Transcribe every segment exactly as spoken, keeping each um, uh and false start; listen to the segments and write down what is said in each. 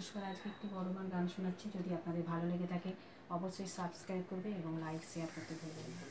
নমস্কার। আজকে একটি বড় মার গান শোনাচ্ছি। যদি আপনাদের ভালো লেগে থাকে অবশ্যই সাবস্ক্রাইব করবে এবং লাইক শেয়ার করতে ভুলবেন না।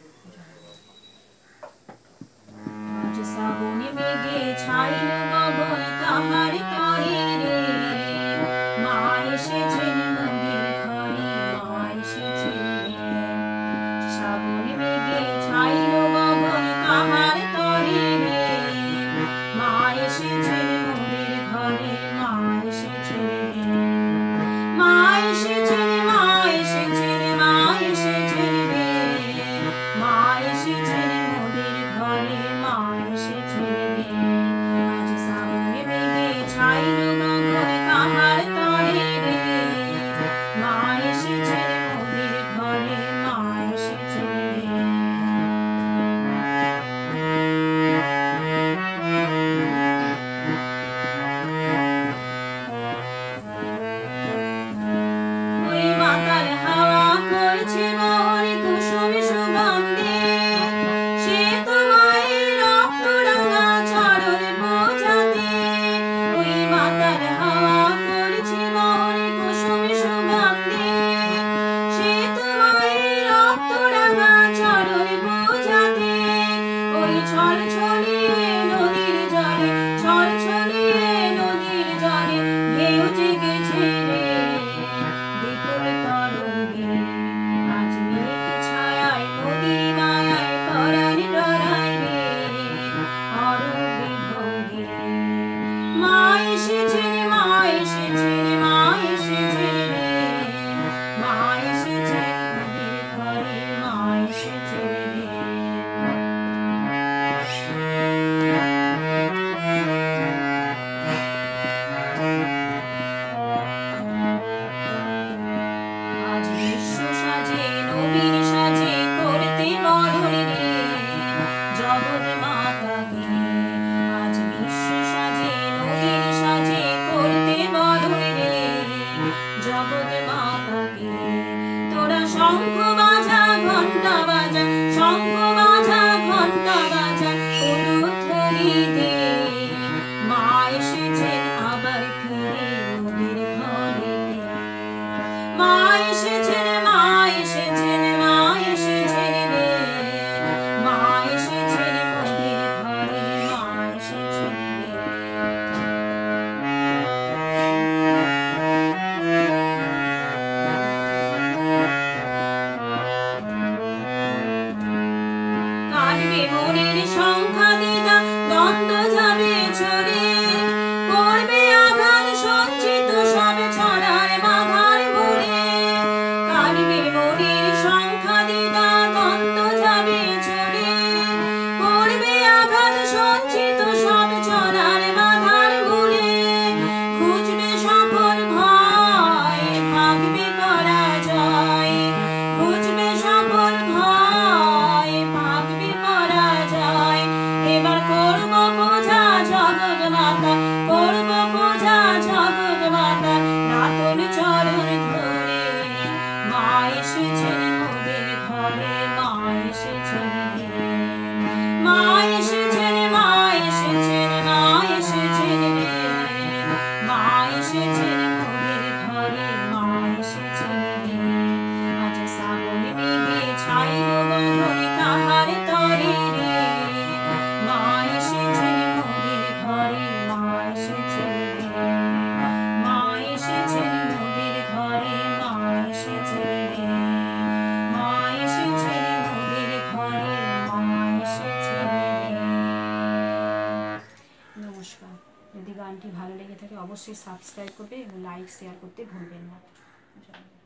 আজ শ্রাবণে মেঘে ছাইলো গগন কাহার তরে রে, মা এসেছেন নদীর ঘরে, মা এসেছেন। শ্রাবণে মেঘে ছাইলো গগন কাহার তরে রে, মা এসেছেন নদীর ঘরে, মা এসেছেন। মা এসেছেন, মা এসেছেন, মা এসেছেন রে, মা এসেছেন নদীর ঘরে, মা এসেছেন রে। আজ শ্রাবণে মেঘে ছাইলো গগন কাহার তরে রে, মা এসেছেন নদীর ঘরে, মা এসেছেন রে। ওই মাতাল হাওয়া করছে মোর কুসুম সুগন্ধে, সেতো মায়ের রক্ত রাঙা চরণ পূজাতে। ওই মাতাল হাওয়া করছে মোর কুসুম সুগন্ধে, সেতো মায়ের রক্ত রাঙা চরণ পূজাতে। ওই ছল ছলিয়ে নদীর জলে, ছল ছলিয়ে নদীর জলে ঢেউ জেগেছে রে, বিপুল তরঙ্গে। আজ মেঘ ছায়ায় নদী মায়ায় পরাণ ডরায় রে, অরূপ বিভঙ্গে। মা এসেছেন, মা এসেছেন, মা এসেছেন রে, মা এসেছেন নদীর ঘরে, মা এসেছেন রে। আজ বিশ্ব সাজে নবীন সাজে করতে বরণ রে, জগৎ মাতাকে। আজ বিশ্ব সাজে নবীন সাজে করতে বরণ রে, জগৎ মাতাকে। তোরা শঙ্খ বাজা ঘণ্টা বাজা, শঙ্খ বাজা ঘণ্টা বাজা উলুধ্বনি দে। মা এসেছেন আবার ফিরে নদীর ঘরে, মা এসেছেন, মা এসেছেন, মা এসেছেন রে, মা এসেছেন নদীর ঘরে, মা এসেছেন রে। কাটবে মনের সংখ্যা দিদা, দ্বন্দ্ব যাবে ছড়ে, পড়বে আঘাত সঞ্চিত সব ছড়ার বাধার ঘুরে। কাটবে মনের সংখ্যা দিদা, দ্বন্দ্ব যাবে ছড়ে, পড়বে আঘাত সঞ্চিত সব ছড়ার বাধার ঘুরে। খুঁজবে সফল ভয়, ভাগবে পরাজয়, খুঁজবে সফল ভয়, ভাগবে পরাজয়। এবার করব পূজা জগৎ মাতা, করব পূজা জগৎ মাতা, নাতন চরণ ধরে। মা এসেছেন মোদের ঘরে, মা এসেছেন রে, মা এসেছেন, মা এসেছেন, মা এসেছেন রে, মা এসেছেন মোদের ঘরে, মা এসেছেন রে। আজ শ্রাবণে মেঘে ছাইলো গগন কাহার তরে রে, মা এসেছেন মোদের ঘরে, মা এসেছেন রে, মা এসেছেন মোদের ঘরে, মা এসেছেন রে, মা এসেছেন মোদের ঘরে, মা এসেছেন রে। নমস্কার। যদি গানটি ভালো লেগে থাকে অবশ্যই সাবস্ক্রাইব করবে এবং লাইক শেয়ার করতে ভুলবেন না।